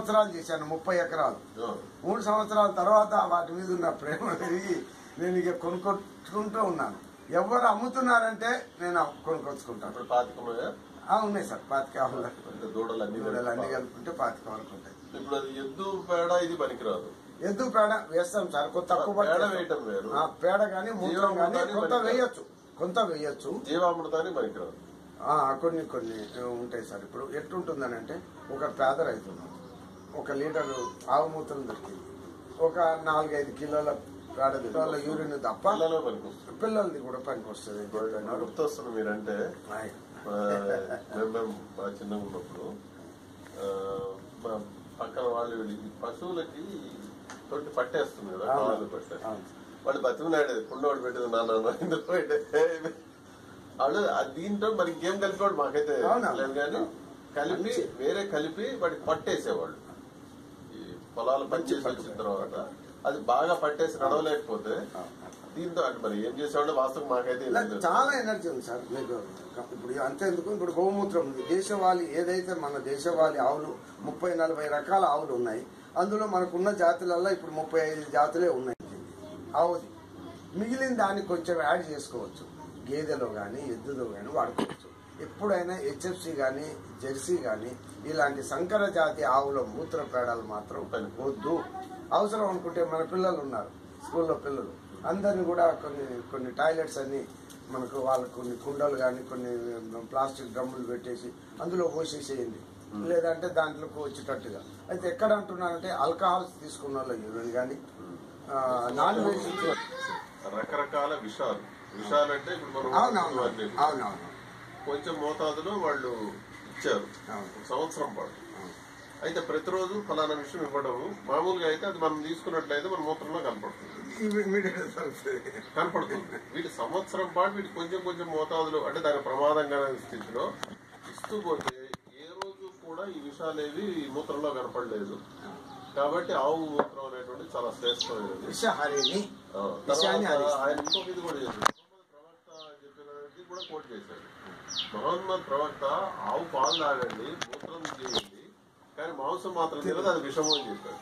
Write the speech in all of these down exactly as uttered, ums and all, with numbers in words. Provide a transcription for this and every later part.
సంవత్సరాలు చేశాను, ముప్పై ఎకరాలు. మూడు సంవత్సరాల తర్వాత వాటి మీద ఉన్న ప్రేమ పెరిగి నేను ఇక కొనుక్కొచ్చుకుంటూ ఉన్నాను. ఎవరు అమ్ముతున్నారంటే నేను కొనుక్కొచ్చుకుంటాను. ఉన్నాయి సార్, పాతిక దూడలు అన్ని కలుపుకుంటే పాతిక వరకు ఉంటాయి. ఇప్పుడు అది ఎద్దు పేడ ఇది పనికిరాదు. ఎద్దు పేడ వేస్తాం సార్, కొంత తక్కువ పేడ కానీ మూత్రం కానీ కొంత వేయచ్చు, కొంత వేయచ్చు. జీవామృతాన్ని పనికిరాదు. కొన్ని కొన్ని ఉంటాయి సార్. ఇప్పుడు ఎట్లుంటుందని అంటే, ఒక పేద రైతు ఒక లీటర్ ఆవు మూత్రం దొరికింది, ఒక నాలుగైదు కిలోల పేడ కిలోల యూరిన్ తప్ప పిల్లలది కూడా పనికి వస్తుంది. గుర్తొస్తుంది మీరంటే, మేము చిన్నగా ఉన్నప్పుడు పక్కన వాళ్ళు పశువులకి తొట్టి పట్టేస్తుంది కదా, కాళ్ళు పట్టేస్తుంది. వాళ్ళు బతిమలాడేది కుండోడు పెట్టేది నాన్న ఎందుకు వాళ్ళు దీంట్లో మరి ఇంకేం కలిపేవాడు మాకైతే లేదు కానీ కలిపి వేరే కలిపి వాటికి పట్టేసేవాళ్ళు. ఈ పొలాలు పనిచేసి వచ్చిన తర్వాత అది బాగా పట్టేసి నడవలేకపోతే దీంతో అటు మరి ఏం చేసేవాళ్ళు వాస్తవం మాకైతే చాలా ఎనర్జీ ఉంది సార్ మీకు. ఇప్పుడు అంతేందుకు, ఇప్పుడు గోమూత్రం ఉంది. దేశవాళీ ఏదైతే మన దేశవాళీ ఆవులు ముప్పై నలభై రకాల ఆవులు ఉన్నాయి. అందులో మనకున్న జాతులలో ఇప్పుడు ముప్పై ఐదు జాతులే ఉన్నాయి ఆవుది. మిగిలిన దాన్ని కొంచెం యాడ్ చేసుకోవచ్చు. గేదెలో కానీ ఎద్దులో కానీ వాడుకోవచ్చు. ఎప్పుడైనా హెచ్ఎఫ్సి కానీ జెర్సీ కానీ ఇలాంటి సంకర జాతి ఆవుల మూత్ర పేడలు మాత్రం వద్దు. అవసరం అనుకుంటే మన పిల్లలు ఉన్నారు, స్కూల్లో పిల్లలు అందరిని కూడా కొన్ని కొన్ని టాయిలెట్స్ అన్ని మనకు వాళ్ళకు కొన్ని కుండలు కానీ కొన్ని ప్లాస్టిక్ డ్రమ్ములు పెట్టేసి అందులో పోసేసేయండి, లేదంటే దాంట్లోకి వచ్చేటట్టుగా. అయితే ఎక్కడ అంటున్నానంటే ఆల్కహాల్స్ తీసుకున్న వాళ్ళు యూరిన్ కానీ నాన్ వెజ్ రకరకాల విషాలు విషాలు అంటే అవునవును కొంచెం మోతాదులో వాళ్ళు ఇచ్చారు సంవత్సరం పాటు. అయితే ప్రతిరోజు ఫలానా విషయం ఇవ్వడం మామూలుగా అయితే అది మనం తీసుకున్నట్లయితే మన మూత్రంలో కనపడుతుంది కనపడుతుంది వీటి సంవత్సరం పాటు వీటి కొంచెం కొంచెం మోతాదులో అంటే దాని ప్రమాదంకరమైన స్థితిలో ఇస్తూ పోతే ఏ రోజు కూడా ఈ విషయాలేవి మూత్రంలో కనపడలేదు. కాబట్టి ఆవు మూత్రం అనేటువంటి చాలా శ్రేష్టమైనది. ఆయన ఇంకొక ఇది కూడా చేశాడు, ప్రవక్త చెప్పినది కూడా కోట్ చేశాడు. మహమ్మద్ ప్రవక్త ఆవు పాలు తాగండి, మూత్రం చేయండి, కానీ మాంసం మాత్రం తెలియదు అది విషము అని చెప్పాడు.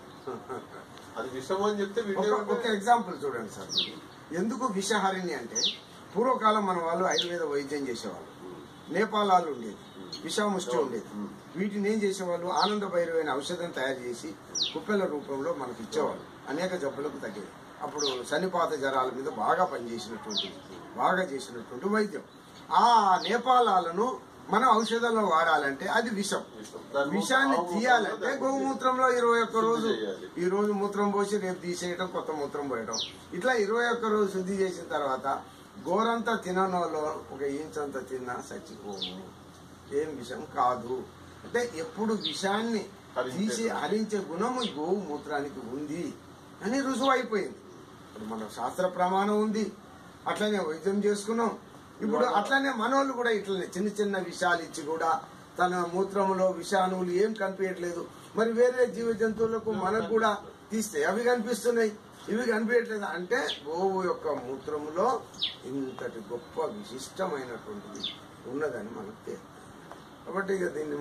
అది విషము అని చెప్తే ఒక ఎగ్జాంపుల్ చూడండి సార్. ఎందుకు విషహరిణి అంటే, పూర్వకాలం మన వాళ్ళు ఆయుర్వేద వైద్యం చేసేవాళ్ళు, నేపాలాలు ఉండేది, విషముష్టి ఉండేది. వీటిని ఏం చేసేవాళ్ళు, ఆనంద భైరవైన ఔషధం తయారు చేసి కుప్పెల రూపంలో మనకు ఇచ్చేవాళ్ళు. అనేక జబ్బులకు తగ్గేది. అప్పుడు సన్నిపాత జ్వరాల మీద బాగా పనిచేసినటువంటి బాగా చేసినటువంటి వైద్యం. ఆ నేపాలాలను మనం ఔషధాల్లో వాడాలంటే అది విషం. విషాన్ని తీయాలంటే గోమూత్రంలో ఇరవై ఒక్క రోజు ఈ రోజు మూత్రం పోసి రేపు తీసేయటం, కొత్త మూత్రం పోయటం, ఇట్లా ఇరవై ఒక్క రోజు శుద్ధి చేసిన తర్వాత గోరంతా తిననోలో ఒక ఇంచంత తిన్నా చచ్చిపోము, ఏం విషం కాదు. అంటే ఎప్పుడు విషాన్ని తీసి హరించే గుణము గోవు మూత్రానికి ఉంది అని రుజువు అయిపోయింది. ఇప్పుడు మన శాస్త్ర ప్రమాణం ఉంది, అట్లనే వైద్యం చేసుకున్నాం. ఇప్పుడు అట్లనే మనోళ్ళు కూడా ఇట్లనే చిన్న చిన్న విషాలు ఇచ్చి కూడా తన మూత్రంలో విషాణువులు ఏం కనిపించట్లేదు. మరి వేరే జీవ జంతువులకు మనకు కూడా తీస్తే అవి కనిపిస్తున్నాయి, ఇవి కనిపించట్లేదు. అంటే గోవు యొక్క మూత్రంలో ఇంతటి గొప్ప విశిష్టమైనటువంటిది ఉన్నదని మనకు తెలియదు. కాబట్టి ఇక దీన్ని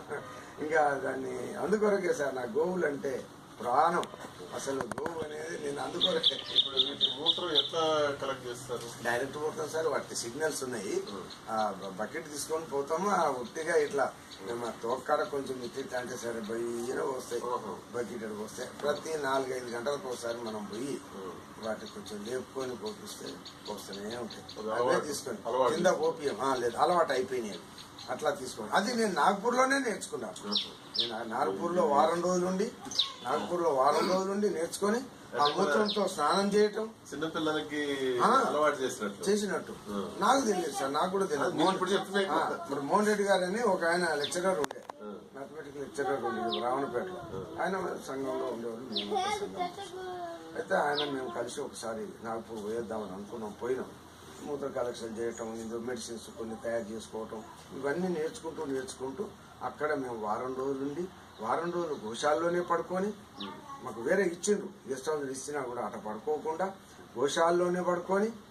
ఇంకా దాన్ని అందుకొరకే సార్ నా గోవులు అంటే ప్రాణం. అసలు గోవు అనేది నేను అందుకొరకే. ఇప్పుడు వీటి మూత్రం ఎట్లా కలెక్ట్ చేస్తారు? డైరెక్ట్ పోతాం సార్, వాటి సిగ్నల్స్ ఉన్నాయి. ఆ బకెట్ తీసుకొని పోతాము, ఆ ఉట్టిగా ఇట్లా మేము తోక్కాడ కొంచెం మిత్తి అంటే సరే బయ్యన వస్తాయి, బకెట్ వస్తాయి. ప్రతి నాలుగైదు గంటలకు ఒకసారి మనం పోయి వాటికి కొంచెం లేపుకొని పోపిస్తే పోస్తూనే ఉంటాయి. అవే తీసుకొని కింద పోపియం లేదు, అలవాటు అయిపోయినాయి అట్లా తీసుకోండి. అది నేను నాగపూర్ లోనే నేర్చుకున్నాను. నేను నాగపూర్ లో వారం రోజులు ఉండి నాగపూర్ లో వారం రోజులు ఉండి నేర్చుకుని ఆ మూత్రంతో స్నానం చేయటం చిన్నపిల్లలకి అలవాటు చేసినట్టు నాకు తెలియదు సార్, నాకు కూడా తెలియదు. మరి మోహన్ రెడ్డి గారు అని ఒక ఆయన లెక్చరర్ ఉండే, మ్యాథమెటిక్స్ లెక్చరర్ ఉండే రావణపేటలో. ఆయన సంఘంలో ఉండేవాళ్ళు, మేము సంఘం. అయితే ఆయన మేము కలిసి ఒకసారి నాగపూర్ పోయేద్దామని అనుకున్నాం, పోయినాం. మూత్ర కలెక్షన్ చేయటం, ఇందులో మెడిసిన్స్ కొన్ని తయారు చేసుకోవటం, ఇవన్నీ నేర్చుకుంటూ నేర్చుకుంటూ అక్కడ మేము వారం రోజులుండి వారం రోజులు గోశాలలోనే పడుకొని, మాకు వేరే ఇచ్చిండ్రు గెస్ట్ హౌస్ ఇచ్చినా కూడా అట పడుకోకుండా గోశాలలోనే పడుకొని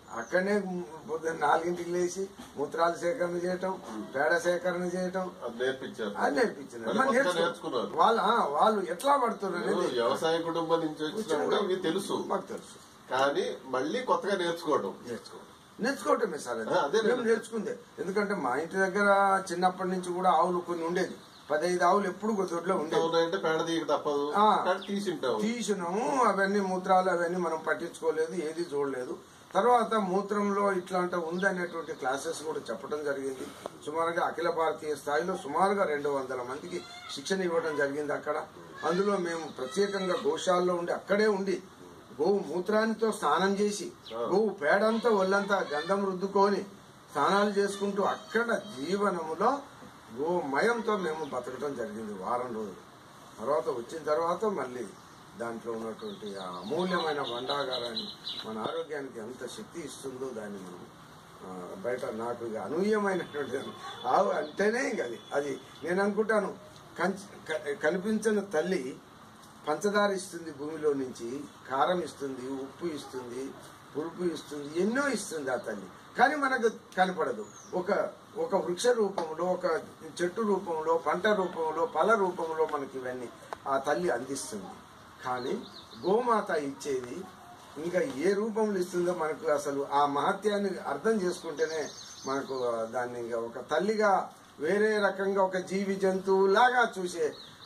అక్కడనే పొద్దున్న నాలుగింటికి లేచి మూత్రాలు సేకరణ చేయటం, పేడ సేకరణ చేయటం నేర్పించారు. అది నేర్పించింది. వాళ్ళు వాళ్ళు ఎట్లా పడుతున్నారు. వ్యవసాయ కుటుంబం నుంచి వచ్చినా కూడా ఇవి తెలుసు, మాకు తెలుసు. కానీ మళ్ళీ కొత్తగా నేర్చుకోవడం నేర్చుకోవడం నేర్చుకోవటమే సార్. అదే మేము నేర్చుకుందే. ఎందుకంటే మా ఇంటి దగ్గర చిన్నప్పటి నుంచి కూడా ఆవులు కొన్ని ఉండేది. పదహైదు ఆవులు ఎప్పుడు దొడ్లో ఉండేది. పేడ తీయక తప్పదు, తీసినాము. అవన్నీ మూత్రాలు అవన్నీ మనం పట్టించుకోలేదు, ఏది చూడలేదు. తర్వాత మూత్రంలో ఇట్లాంటి ఉందనేటువంటి క్లాసెస్ కూడా చెప్పడం జరిగింది. సుమారుగా అఖిల భారతీయ స్థాయిలో సుమారుగా రెండు వందల మందికి శిక్షణ ఇవ్వడం జరిగింది అక్కడ. అందులో మేము ప్రత్యేకంగా గోశాలలో ఉండి అక్కడే ఉండి గోవు మూత్రానితో స్నానం చేసి గోవు పేడంతా ఒళ్ళంతా గంధం రుద్దుకొని స్నానాలు చేసుకుంటూ అక్కడ జీవనములో గోమయంతో మేము బతకడం జరిగింది వారం రోజులు. తర్వాత వచ్చిన తర్వాత మళ్ళీ దాంట్లో ఉన్నటువంటి ఆ అమూల్యమైన భండాగారాన్ని మన ఆరోగ్యానికి ఎంత శక్తి ఇస్తుందో దాన్ని మనం బయట నాకు ఇక అనూహ్యమైనటువంటి ఆవు అంటేనే ఇంక అది అది నేను అనుకుంటాను. కనిపించిన తల్లి పంచదార ఇస్తుంది, భూమిలో నుంచి కారం ఇస్తుంది, ఉప్పు ఇస్తుంది, పులుపు ఇస్తుంది, ఎన్నో ఇస్తుంది ఆ తల్లి. కానీ మనకు కనపడదు. ఒక ఒక వృక్ష రూపంలో, ఒక చెట్టు రూపంలో, పంట రూపంలో, ఫల రూపంలో మనకి ఇవన్నీ ఆ తల్లి అందిస్తుంది. కానీ గోమాత ఇచ్చేది ఇంకా ఏ రూపంలో ఇస్తుందో మనకు అసలు ఆ మహత్యాన్ని అర్థం చేసుకుంటేనే మనకు దాన్ని ఇంకా ఒక తల్లిగా వేరే రకంగా ఒక జీవి జంతువులాగా చూసే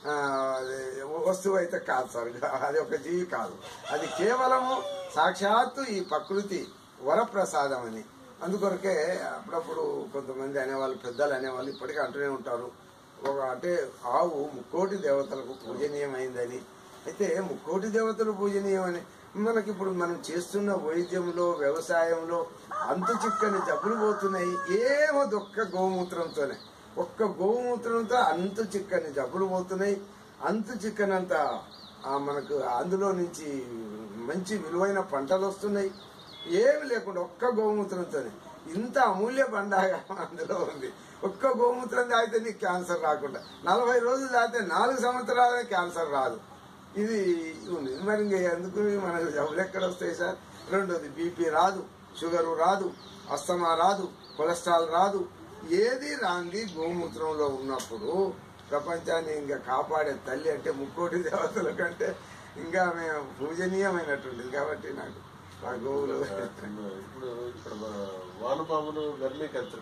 వస్తువు అయితే కాదు సార్. అది ఒక జీవి కాదు, అది కేవలము సాక్షాత్తు ఈ ప్రకృతి వరప్రసాదం అని. అందుకొరకే అప్పుడప్పుడు కొంతమంది అనేవాళ్ళు, పెద్దలు అనేవాళ్ళు ఇప్పటికీ అంటూనే ఉంటారు, ఒక అంటే ఆవు ముక్కోటి దేవతలకు పూజనీయమైందని. అయితే ముక్కోటి దేవతలు పూజనీయమని మనకి ఇప్పుడు మనం చేస్తున్న వైద్యంలో, వ్యవసాయంలో అంతు చిక్కని జబ్బులు పోతున్నాయి. ఏమో ఒక్క గోమూత్రంతోనే, ఒక్క గోమూత్రంతో అంతు చిక్కని జబ్బులు పోతున్నాయి. అంతు చిక్కనంత మనకు అందులో నుంచి మంచి విలువైన పంటలు వస్తున్నాయి. ఏమి లేకుండా ఒక్క గోమూత్రంతోనే ఇంత అమూల్య బండాగా అందులో ఉంది. ఒక్క గోమూత్రం తాగితే నీకు క్యాన్సర్ రాకుండా, నలభై రోజులు తాగితే నాలుగు సంవత్సరాలే క్యాన్సర్ రాదు. ఇది ఉంది. మరి ఇంక ఎందుకు మనకు జబ్బులు ఎక్కడ వస్తాయి సార్? రెండోది బీపీ రాదు, షుగరు రాదు, అస్తమా రాదు, కొలెస్ట్రాల్ రాదు, ఏది రాంది గోమూత్రంలో ఉన్నప్పుడు ప్రపంచాన్ని ఇంకా కాపాడే తల్లి అంటే ముక్కోటి దేవతల కంటే ఇంకా మేము పూజనీయమైనటువంటిది. కాబట్టి నాకు ఆ గోవులు ఇప్పుడు ఇక్కడ వానపాములు వెర్మికల్చర్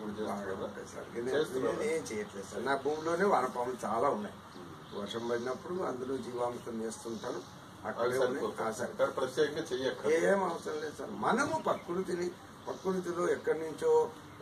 ఏం చేయట్లేదు సార్. నా భూమిలోనే వానపాములు చాలా ఉన్నాయి. వర్షం పడినప్పుడు అందులో జీవామృతం వేస్తుంటాను. అక్కడే ప్రత్యేకంగా చెయ్యక ఏం అవసరం లేదు సార్. మనము ప్రకృతిని ప్రకృతిలో ఎక్కడి నుంచో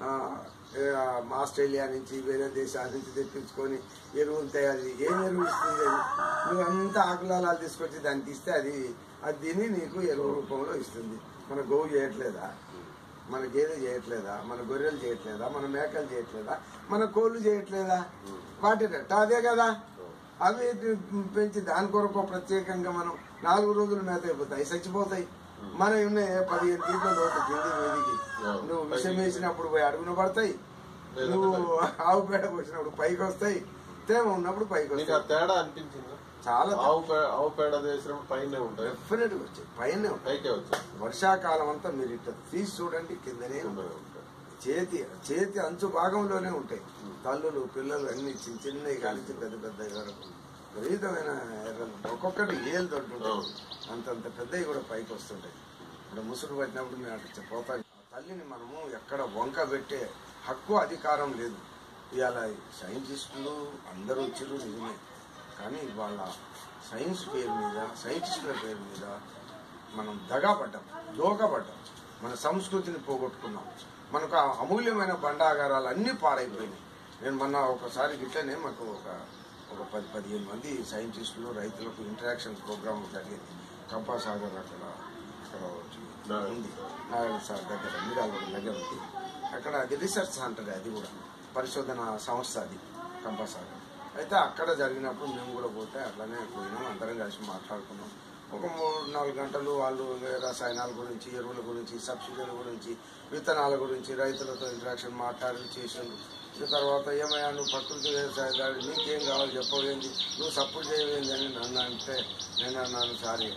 ఆస్ట్రేలియా నుంచి వేరే దేశాల నుంచి తెప్పించుకొని ఎరువులు తయారు, ఏం ఎరువు ఇస్తుంది అది? నువ్వు అంత ఆకులాలు తీసుకొచ్చి దానికి ఇస్తే అది అది తిని నీకు ఎరువు రూపంలో ఇస్తుంది. మన గోవు చేయట్లేదా? మన గేదె చేయట్లేదా? మన గొర్రెలు చేయట్లేదా? మన మేకలు చేయట్లేదా? మన కోళ్ళు చేయట్లేదా? వాటి రెట్ట అదే కదా. అవి పెంచి దాని కొరకు ప్రత్యేకంగా మనం నాలుగు రోజులు మేత అయిపోతాయి, చచ్చిపోతాయి. మనం ఉన్నాయి పదిహేను దీంట్లో లోటు కింది మీదికి. నువ్వు విషం వేసినప్పుడు పోయి అడుగున పడతాయి, నువ్వు ఆవు పేడ పోసినప్పుడు పైకి వస్తాయి, తేమ ఉన్నప్పుడు పైకి వస్తాయి. తేడా అనిపించింది చాలా. ఆవు పేడ వేసినప్పుడు పైన ఉంటాయి, డెఫినెట్ గా వచ్చాయి, పైన పైకే వచ్చాయి. వర్షాకాలం అంతా మీరు ఇట్లా తీసి చూడండి, కిందనే చేతి చేతి అంచు భాగంలోనే ఉంటాయి తల్లులు, పిల్లలు అన్ని చిన్న చిన్నవి కలిసి పెద్ద పెద్ద వరకు విపరీతమైన ఎర్రలు. ఒక్కొక్కటి ఏళ్ళు తొంటుంటాయి, అంతంత పెద్దవి కూడా పైకి వస్తుంటాయి. ఇప్పుడు ముసుగు పట్టినప్పుడు మేము అట్లా పోతాం. తల్లిని మనము ఎక్కడ వంక పెట్టే హక్కు, అధికారం లేదు. ఇవాళ సైంటిస్టులు అందరూ వచ్చారు నిజమే, కానీ వాళ్ళ సైన్స్ పేరు మీద, సైంటిస్టుల పేరు మీద మనం దగాపడ్డాం, దోగపడ్డాం, మన సంస్కృతిని పోగొట్టుకున్నాం. మనకు ఆ అమూల్యమైన బండాగారాలు అన్నీ పాడైపోయినాయి. నేను మొన్న ఒకసారి గిట్లనే మాకు ఒక ఒక పది పదిహేను మంది సైంటిస్టులు, రైతులకు ఇంటరాక్షన్ ప్రోగ్రామ్ జరిగింది కంపాసాగర్ అక్కడ అక్కడ ఉంది, నారాయణ సార్ దగ్గర, మీరాల దగ్గర ఉంది. అక్కడ అది రీసెర్చ్ సెంటర్, అది కూడా పరిశోధన సంస్థ అది కంపాసాగర్. అయితే అక్కడ జరిగినప్పుడు మేము కూడా పోతే అట్లానే పోయినాం, అందరం కలిసి మాట్లాడుకున్నాం. ఒక మూడు నాలుగు గంటలు వాళ్ళు రసాయనాల గురించి, ఎరువుల గురించి, సబ్సిడీల గురించి, విత్తనాల గురించి రైతులతో ఇంటరాక్షన్ మాట్లాడి చేసాను. తర్వాత ఏమయ్యా నువ్వు ప్రకృతి వ్యవసాయదారు, నీకేం కావాలి చెప్పవేంది, నువ్వు సపోర్ట్ చేయవేంది అని నన్ను అంటే నేను అన్నాను, సారీ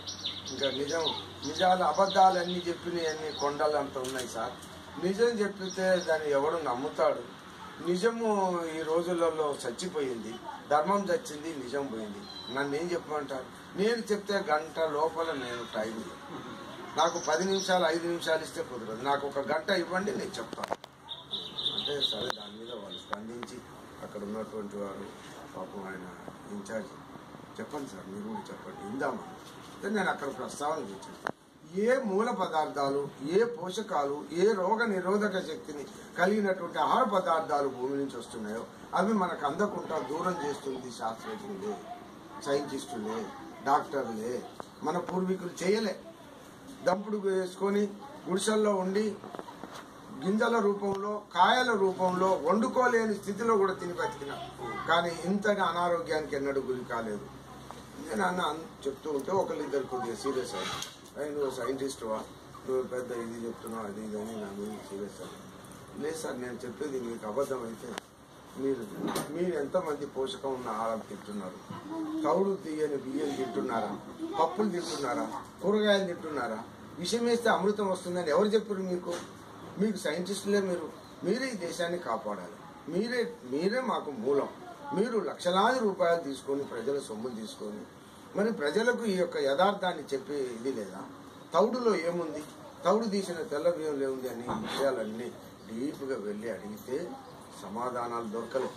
ఇంకా నిజం నిజాలు అబద్ధాలు అన్ని చెప్పినవి అన్ని కొండలు అంత ఉన్నాయి సార్. నిజం చెప్పితే దాన్ని ఎవడు నమ్ముతాడు? నిజము ఈ రోజులలో చచ్చిపోయింది, ధర్మం చచ్చింది, నిజం పోయింది. నన్ను ఏం చెప్పమంటారు? నేను చెప్తే గంట లోపల నేను టైం, నాకు పది నిమిషాలు ఐదు నిమిషాలు ఇస్తే కుదరదు, నాకు ఒక గంట ఇవ్వండి నేను చెప్తాను అంటే సరే. దాని మీద వాళ్ళు స్పందించి అక్కడ ఉన్నటువంటి వారు పాపం ఆయన ఇన్ఛార్జ్ చెప్పండి సార్ మీరు కూడా చెప్పండి ఇందామని నేను అక్కడ ప్రస్తావన చేశాను. ఏ మూల పదార్థాలు, ఏ పోషకాలు, ఏ రోగ నిరోధక శక్తిని కలిగినటువంటి ఆహార పదార్థాలు భూమి నుంచి వస్తున్నాయో అవి మనకు అందకుండా దూరం చేస్తుంది శాస్త్రజ్ఞులే, సైంటిస్టులే, డాక్టర్లే. మన పూర్వీకులు చేయలే. దంపుడు వేసుకొని గుడిసెల్లో ఉండి గింజల రూపంలో, కాయల రూపంలో వండుకోలేని స్థితిలో కూడా తిని బతికిన, కానీ ఇంతగా అనారోగ్యానికి ఎన్నడూ గురి కాలేదు. నేను అన్న చెప్తూ ఉంటే ఒకళ్ళిద్దరు కొద్దిగా సీరియస్ అయ్యి, నువ్వు సైంటిస్టువా, నువ్వు పెద్ద ఇది చెప్తున్నావు అది ఇది అని నా మీద సీరియస్ అయ్యి. లేదు సార్ నేను చెప్పేది మీకు అబద్ధం అయితే మీరు మీరు ఎంతమంది పోషకం ఉన్న ఆహారం తింటున్నారు? తౌడు తీయని బియ్యం తింటున్నారా? పప్పులు తింటున్నారా? కూరగాయలు తింటున్నారా? విషం వేస్తే అమృతం వస్తుందని ఎవరు చెప్పారు మీకు? మీకు సైంటిస్టులే. మీరు మీరే ఈ దేశాన్ని కాపాడాలి, మీరే మీరే మాకు మూలం. మీరు లక్షలాది రూపాయలు తీసుకొని ప్రజల సొమ్ములు తీసుకొని మరి ప్రజలకు ఈ యొక్క యథార్థాన్ని చెప్పే ఇది లేదా? తౌడులో ఏముంది, తౌడు తీసిన తెల్ల బియ్యంలో ఏముంది అని విషయాలన్నీ డీప్గా వెళ్ళి అడిగితే సమాధానాలు దొరకలేదు.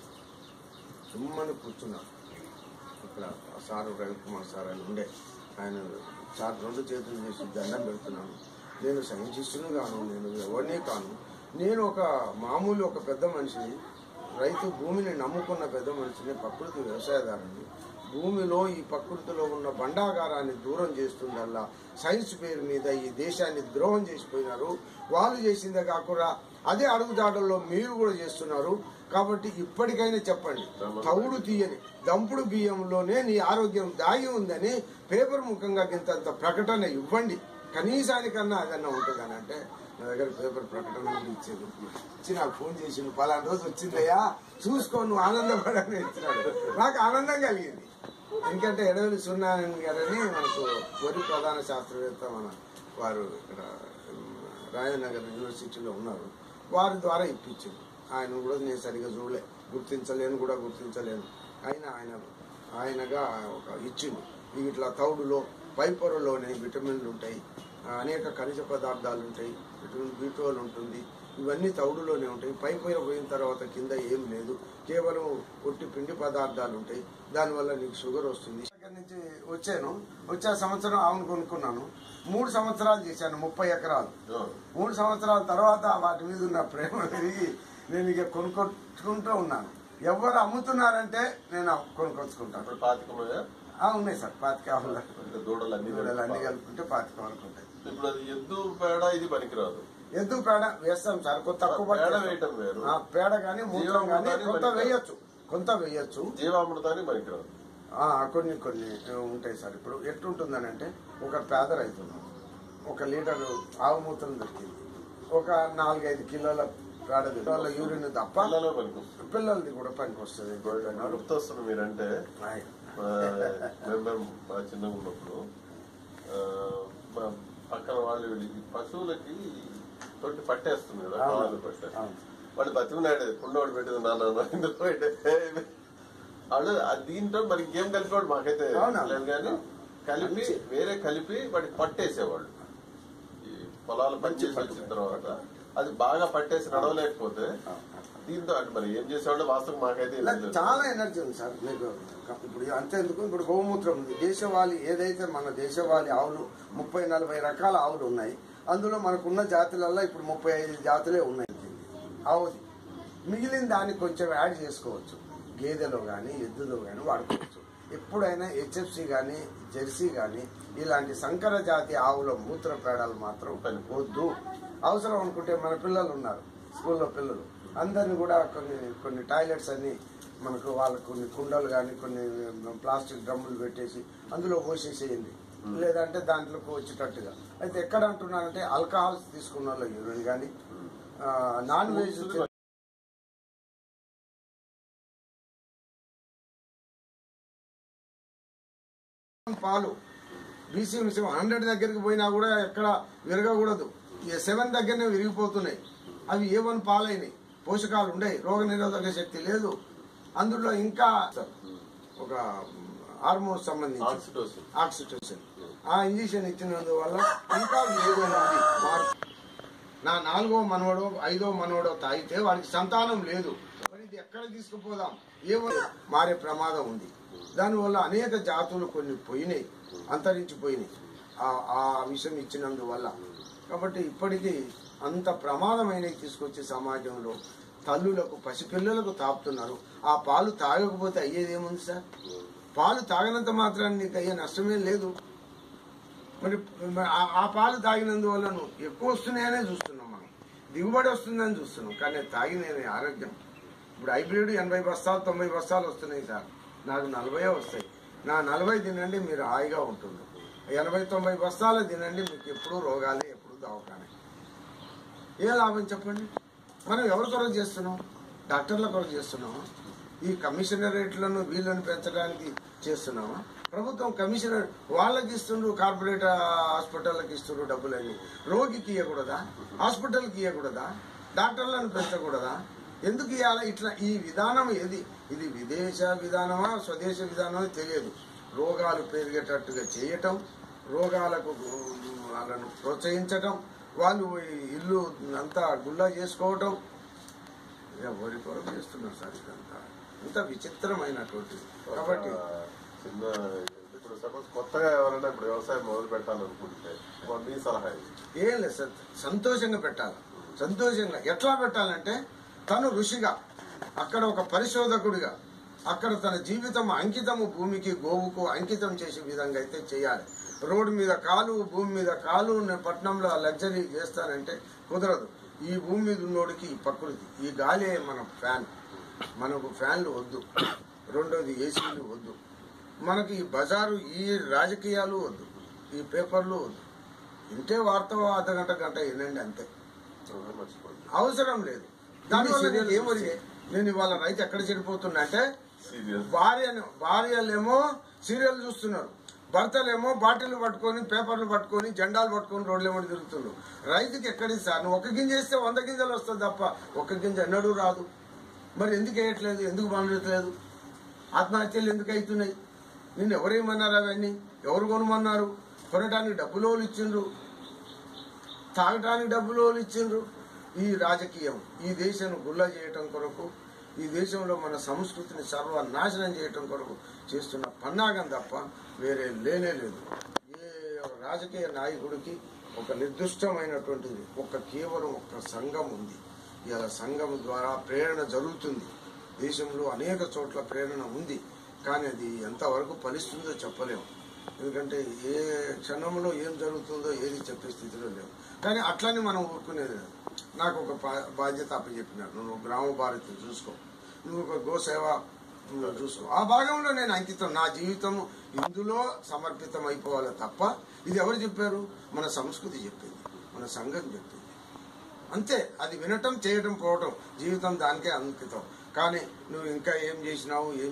సుమ్మని కూర్చున్నారు. ఇక్కడ సారు రవికుమార్ సార్ అని ఉండే ఆయన, సార్ రెండు చేతులు చేసి దండం పెడుతున్నాను, నేను సైంటిస్టును కాను, నేను ఎవరిని కాను, నేను ఒక మామూలు ఒక పెద్ద మనిషిని, రైతు భూమిని నమ్ముకున్న పెద్ద మనిషిని, ప్రకృతి వ్యవసాయదారుని. భూమిలో ఈ ప్రకృతిలో ఉన్న బండాగారాన్ని దూరం చేస్తుందల్లా సైన్స్ పేరు మీద ఈ దేశాన్ని ద్రోహం చేసిపోయినారు. వాళ్ళు చేసిందే కాకుండా అదే అడుగుదాడల్లో మీరు కూడా చేస్తున్నారు. కాబట్టి ఇప్పటికైనా చెప్పండి, తౌడు తీయని దంపుడు బియ్యంలోనే నీ ఆరోగ్యం దాగి ఉందని పేపర్ ముఖంగా ఇంతంత ప్రకటన ఇవ్వండి. కనీసానికన్నా అదన్నా ఉంటుందని అంటే నా దగ్గర పేపర్ ప్రకటన ఇచ్చేది. ఇచ్చి నాకు ఫోన్ చేసి పలానా రోజు వచ్చిందయ్యా చూసుకో నువ్వు ఆనందపడని ఇచ్చినాడు. నాకు ఆనందం కలిగింది. ఎందుకంటే ఎడవెల్లి సూర్యనారాయణ గారని మనకు వరి ప్రధాన శాస్త్రవేత్త మన వారు ఇక్కడ రాజనగర్ యూనివర్సిటీలో ఉన్నారు, వారి ద్వారా ఇప్పించింది. ఆయన కూడా నేను సరిగా చూడలే, గుర్తించలేను కూడా గుర్తించలేను. అయినా ఆయన ఆయనగా ఒక ఇచ్చిండు. ఇట్లా తౌడులో పైపొరలోనే విటమిన్లు ఉంటాయి, అనేక ఖనిజ పదార్థాలు ఉంటాయి, విటమిన్ బి ట్వెల్వ్ ఉంటుంది, ఇవన్నీ తౌడులోనే ఉంటాయి. పైపొర పోయిన తర్వాత కింద ఏం లేదు, కేవలం ఒట్టి పిండి పదార్థాలు ఉంటాయి. దానివల్ల నీకు షుగర్ వస్తుంది. దగ్గర నుంచి వచ్చాను, వచ్చే సంవత్సరం ఆవును కొనుక్కున్నాను. మూడు సంవత్సరాలు చేశాను, ముప్పై ఎకరాలు. మూడు సంవత్సరాల తర్వాత వాటి మీద ఉన్న ప్రేమ పెరిగి నేను ఇక కొనుక్కొచ్చుకుంటూ ఉన్నాను. ఎవరు అమ్ముతున్నారంటే నేను కొనుక్కొచ్చుకుంటాను. ఉన్నాయి సార్, పాతిక ఆవులు దూడలు అన్ని కలుపుకుంటే పాతిక వరకు ఉంటాయి. ఇప్పుడు అది ఎద్దు పేడ ఇది పనికిరాదు. ఎద్దు పేడ వేస్తాం సార్, తక్కువ పేడ కానీ మూత్రం కానీ కొంత వేయచ్చు, కొంత వేయచ్చు. జీవామృతాన్ని పనికిరాదు. కొన్ని కొన్ని ఉంటాయి సార్. ఇప్పుడు ఎట్లుంటుందని అంటే ఒక పేద రైతున్నాం, ఒక లీటరు ఆవు మూత్రం దొరికింది, ఒక నాలుగైదు కిలోల పేడ వాళ్ళ యూరిన్ తప్ప పిల్లలది కూడా పనికి వస్తుంది. గుర్తొస్తుంది మీరంటే మేము చిన్నగా ఉన్నప్పుడు మా పక్కన వాళ్ళు పశువులకి తొట్టి పట్టేస్తుంది కదా, కాళ్ళు పట్టేస్తుంది. వాళ్ళు బతికినాడు కుండోడు పెట్టింది నాన్న ఇందులో వాళ్ళు దీంతో మరి ఇంకేం కలిపేవాడు మాకైతే లేదు కానీ కలిపి వేరే కలిపి వాటికి పట్టేసేవాళ్ళు. ఈ పొలాలు పనిచేసి వచ్చిన తర్వాత అది బాగా పట్టేసి నడవలేకపోతే దీంతో అంటే మరి ఏం చేసేవాళ్ళు వాస్తవం మాకైతే చాలా ఎనర్జీ ఉంది సార్ మీకు. ఇప్పుడు అంతేందుకు ఇప్పుడు గోమూత్రం ఉంది. దేశవాళీ ఏదైతే మన దేశవాళీ ఆవులు ముప్పై నలభై రకాల ఆవులు ఉన్నాయి. అందులో మనకున్న జాతులలో ఇప్పుడు ముప్పై ఐదు జాతులే ఉన్నాయి ఆవుది. మిగిలిన దాన్ని కొంచెం యాడ్ చేసుకోవచ్చు, గేదెలో కానీ ఎద్దులో కానీ వాడుకోవచ్చు. ఎప్పుడైనా హెచ్ఎఫ్సి కానీ జెర్సీ కానీ ఇలాంటి సంకర జాతి ఆవుల మూత్ర పేడలు మాత్రం వద్దు. అవసరం అనుకుంటే మన పిల్లలు ఉన్నారు స్కూల్లో, పిల్లలు అందరిని కూడా కొన్ని కొన్ని టాయిలెట్స్ అన్ని మనకు వాళ్ళకు కొన్ని కుండలు కానీ కొన్ని ప్లాస్టిక్ డ్రమ్ములు పెట్టేసి అందులో పోసేసేయండి, లేదంటే దాంట్లోకి వచ్చేటట్టుగా. అయితే ఎక్కడ అంటున్నానంటే ఆల్కహాల్స్ తీసుకున్న వాళ్ళు యూరిన్ కానీ నాన్ వెజ్ పాలు బీసీ హండ్రెడ్ దగ్గరికి పోయినా కూడా ఎక్కడ విరగకూడదు. సెవెన్ దగ్గరనే విరిగిపోతున్నాయి. అవి ఏ వన్ పాలైనవి, పోషకాలు ఉండయి, రోగ నిరోధక శక్తి లేదు. అందులో ఇంకా ఒక హార్మోన్ సంబంధించి ఆక్సిటోసిన్ ఆ ఇంజక్షన్ ఇచ్చినందువల్ల ఇంకా ఏదైనా మార్పు. నా నాలుగో మనవడో ఐదో మనవడో తాగితే వాడికి సంతానం లేదు, మరి ఇది ఎక్కడ తీసుకుపోదాం, ఏమో మారే ప్రమాదం ఉంది. దానివల్ల అనేక జాతులు కొన్ని పోయినాయి, అంతరించిపోయినాయి ఆ విషయం ఇచ్చినందువల్ల. కాబట్టి ఇప్పటికీ అంత ప్రమాదమైనవి తీసుకొచ్చే సమాజంలో తల్లులకు పసిపిల్లలకు తాపుతున్నారు. ఆ పాలు తాగకపోతే అయ్యేది ఏముంది సార్? పాలు తాగినంత మాత్రాన్ని నీకు అయ్యే నష్టమే లేదు. మరి ఆ పాలు తాగినందువల్ల నువ్వు ఎక్కువ వస్తున్నాయనే చూస్తున్నాం, మనం దిగుబడి వస్తుందని చూస్తున్నాం. కానీ తాగిన ఆరోగ్యం ఇప్పుడు హైబ్రిడ్ ఎనభై బస్తాలు తొంభై బస్తాలు వస్తున్నాయి సార్, నాకు నలభై వస్తాయి. నా నలభై తినండి మీరు హాయిగా ఉంటుంది, ఎనభై తొంభై బస్తాలు తినండి మీకు ఎప్పుడు రోగాలే, ఎప్పుడు దవాఖానే. ఏ లాభం చెప్పండి? మనం ఎవరి కొరకు చేస్తున్నాం? డాక్టర్ల కొరకు చేస్తున్నామా? ఈ కమిషనర్ రేట్లను వీళ్ళని పెంచడానికి చేస్తున్నామా? ప్రభుత్వం కమిషనర్ వాళ్ళకి ఇస్తుండ్రు, కార్పొరేట్ హాస్పిటల్కి ఇస్తుండ్రు డబ్బులని. రోగికి ఇవ్వకూడదా? హాస్పిటల్కి ఇవ్వకూడదా? డాక్టర్లను పెంచకూడదా? ఎందుకు ఇవ్వాలి? ఇట్లా ఈ విధానం ఏది? ఇది విదేశ విధానమా స్వదేశ విధానమా తెలియదు. రోగాలు పెరిగేటట్టుగా చేయటం, రోగాలకు వాళ్ళను ప్రోత్సహించటం, వాళ్ళు ఇల్లు అంతా గుల్లా చేసుకోవటం, ఎవరి కొరకు చేస్తున్నారు సార్ ఇదంతా? ఇంత విచిత్రమైనటువంటిది. కాబట్టి చిన్న ఇప్పుడు సపోజ్ కొత్తగా ఎవరైనా ఇప్పుడు వ్యవసాయం మొదలు పెట్టాలనుకుంటే మీ సలహా ఏం లేదు సార్, సంతోషంగా పెట్టాలి. సంతోషంగా ఎట్లా పెట్టాలంటే తను ఋషిగా, అక్కడ ఒక పరిశోధకుడిగా, అక్కడ తన జీవితం అంకితము భూమికి గోవుకు అంకితం చేసే విధంగా అయితే చేయాలి. రోడ్డు మీద కాలు, భూమి మీద కాలు, నేను పట్టణంలో లగ్జరీ చేస్తానంటే కుదరదు. ఈ భూమి మీద ఉన్నోడికి ఈ ప్రకృతి, ఈ గాలి మన ఫ్యాన్. మనకు ఫ్యాన్లు వద్దు, రెండోది ఏసీలు వద్దు, మనకి ఈ బజారు ఈ రాజకీయాలు వద్దు, ఈ పేపర్లు వద్దు. ఇంటే వార్త అర్ధ గంట గంట వినండి అంతే, అవసరం లేదు. దానివల్ల నేను ఏమొరిగే నేను ఇవాళ రైతు ఎక్కడ చెడిపోతున్నా అంటే భార్య భార్యలేమో సీరియల్ చూస్తున్నారు, భర్తలేమో బాటిల్ పట్టుకొని పేపర్లు పట్టుకొని జెండాలు పట్టుకొని రోడ్లేమో తిరుగుతున్నారు. రైతుకి ఎక్కడిది సార్? నువ్వు ఒక గింజ వేస్తే వంద గింజలు వస్తుంది తప్ప ఒక్క గింజ ఎన్నడూ రాదు. మరి ఎందుకు వేయట్లేదు? ఎందుకు పండట్లేదు? ఆత్మహత్యలు ఎందుకు అవుతున్నాయి? నిన్ను ఎవరేమన్నారు? అవన్నీ ఎవరు కొనమన్నారు? కొనడానికి డబ్బులు ఇచ్చిండ్రు, తాగటానికి డబ్బులు ఇచ్చిండ్రు. ఈ రాజకీయం ఈ దేశాన్ని గుల్లా చేయటం కొరకు, ఈ దేశంలో మన సంస్కృతిని సర్వనాశనం చేయటం కొరకు చేస్తున్న పన్నాగం తప్ప వేరే లేనే లేదు. ఏ రాజకీయ నాయకుడికి ఒక నిర్దిష్టమైనటువంటిది ఒక కేవలం ఒక సంఘం ఉంది. ఇలా సంఘం ద్వారా ప్రేరణ జరుగుతుంది. దేశంలో అనేక చోట్ల ప్రేరణ ఉంది, కానీ అది ఎంతవరకు ఫలిస్తుందో చెప్పలేము. ఎందుకంటే ఏ క్షణంలో ఏం జరుగుతుందో ఏది చెప్పే స్థితిలో లేవు. కానీ అట్లని మనం ఊరుకునేది లేదు. నాకు ఒక బాధ్యత అప్పచెప్పినారు, నువ్వు గ్రామ భారతి చూసుకో, నువ్వు ఒక గోసేవ చూసుకో. ఆ భాగంలో నేను అంకితం, నా జీవితం ఇందులో సమర్పితం అయిపోవాలి తప్ప ఇది ఎవరు చెప్పారు? మన సంస్కృతి చెప్పింది, మన సంఘం చెప్పింది. అంతే, అది వినటం చేయటం పోవటం, జీవితం దానికే అంకితం. కానీ నువ్వు ఇంకా ఏం చేసినావు ఏం